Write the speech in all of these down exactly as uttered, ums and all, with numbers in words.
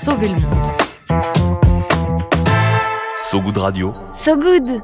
sauver le monde. So Good Radio. So Good.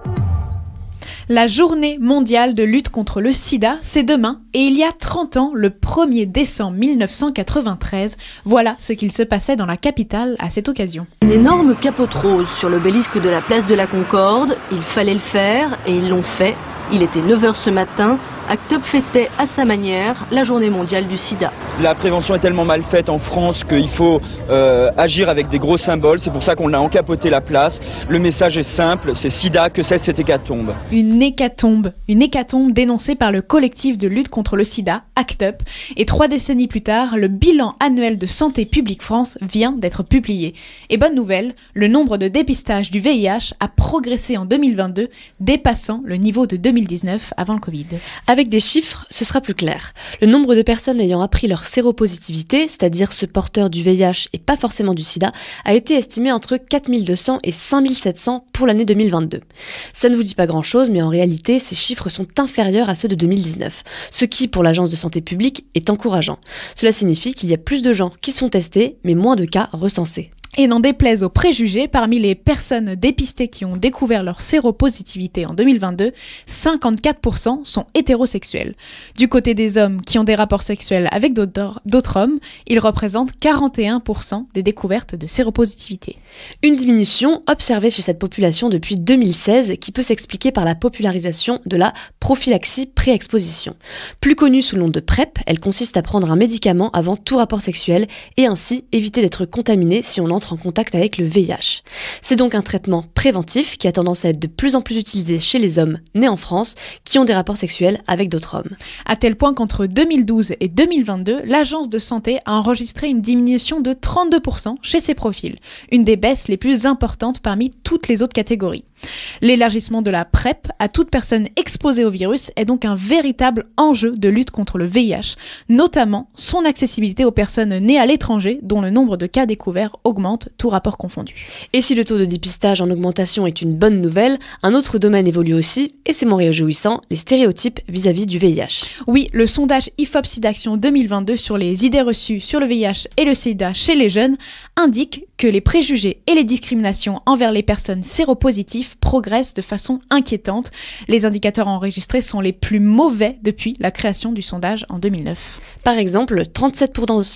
La journée mondiale de lutte contre le sida, c'est demain, et il y a trente ans, le premier décembre mille neuf cent quatre-vingt-treize, voilà ce qu'il se passait dans la capitale à cette occasion. Une énorme capote rose sur l'obélisque de la place de la Concorde, il fallait le faire, et ils l'ont fait. Il était neuf heures ce matin, ACT UP fêtait à sa manière la journée mondiale du sida. La prévention est tellement mal faite en France qu'il faut euh, agir avec des gros symboles, c'est pour ça qu'on a encapoté la place. Le message est simple, c'est sida, que c'est cette hécatombe. Une hécatombe, une hécatombe dénoncée par le collectif de lutte contre le sida, ACT UP, et trois décennies plus tard, le bilan annuel de Santé publique France vient d'être publié. Et bonne nouvelle, le nombre de dépistages du V I H a progressé en deux mille vingt-deux, dépassant le niveau de deux mille dix-neuf avant le Covid. Avec des chiffres, ce sera plus clair. Le nombre de personnes ayant appris leur séropositivité, c'est-à-dire ce porteur du V I H et pas forcément du sida, a été estimé entre quatre mille deux cents et cinq mille sept cents pour l'année deux mille vingt-deux. Ça ne vous dit pas grand-chose, mais en réalité, ces chiffres sont inférieurs à ceux de deux mille dix-neuf, ce qui, pour l'Agence de santé publique, est encourageant. Cela signifie qu'il y a plus de gens qui sont testés, mais moins de cas recensés. Et n'en déplaise aux préjugés, parmi les personnes dépistées qui ont découvert leur séropositivité en deux mille vingt-deux, cinquante-quatre pour cent sont hétérosexuels. Du côté des hommes qui ont des rapports sexuels avec d'autres, d'autres hommes, ils représentent quarante et un pour cent des découvertes de séropositivité. Une diminution observée chez cette population depuis deux mille seize qui peut s'expliquer par la popularisation de la prophylaxie pré-exposition. Plus connue sous le nom de PrEP, elle consiste à prendre un médicament avant tout rapport sexuel et ainsi éviter d'être contaminé si on entre en contact avec le V I H. C'est donc un traitement préventif qui a tendance à être de plus en plus utilisé chez les hommes nés en France qui ont des rapports sexuels avec d'autres hommes. À tel point qu'entre deux mille douze et deux mille vingt-deux, l'Agence de santé a enregistré une diminution de trente-deux pour cent chez ces profils, une des baisses les plus importantes parmi toutes les autres catégories. L'élargissement de la PrEP à toute personne exposée au virus est donc un véritable enjeu de lutte contre le V I H, notamment son accessibilité aux personnes nées à l'étranger dont le nombre de cas découverts augmente, tout rapport confondu. Et si le taux de dépistage en augmentation est une bonne nouvelle, un autre domaine évolue aussi, et c'est moins réjouissant, les stéréotypes vis-à-vis du V I H. Oui, le sondage I F O P SIDAction deux mille vingt-deux sur les idées reçues sur le V I H et le sida chez les jeunes indique que les préjugés et les discriminations envers les personnes séropositives progressent de façon inquiétante. Les indicateurs enregistrés sont les plus mauvais depuis la création du sondage en deux mille neuf. Par exemple, trente-sept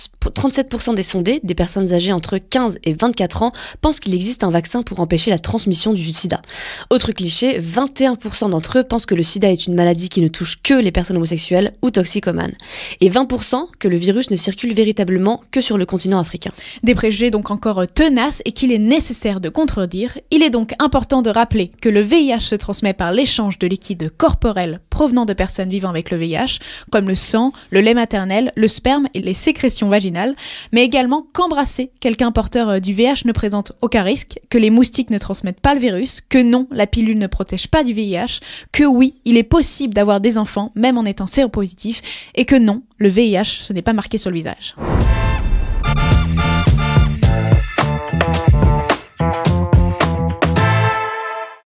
pour cent des sondés, des personnes âgées entre quinze et vingt-quatre ans, pensent qu'il existe un vaccin pour empêcher la transmission du sida. Autre cliché, vingt et un pour cent d'entre eux pensent que le sida est une maladie qui ne touche que les personnes homosexuelles ou toxicomanes. Et vingt pour cent que le virus ne circule véritablement que sur le continent africain. Des préjugés donc encore tenaces et qu'il est nécessaire de contredire. Il est donc important de rappeler que le V I H se transmet par l'échange de liquides corporels provenant de personnes vivant avec le V I H, comme le sang, le lait maternel, le sperme et les sécrétions vaginales, mais également qu'embrasser quelqu'un porteur du V I H ne présente aucun risque, que les moustiques ne transmettent pas le virus, que non, la pilule ne protège pas du V I H, que oui, il est possible d'avoir des enfants même en étant séropositif, et que non, le V I H, ce n'est pas marqué sur le visage.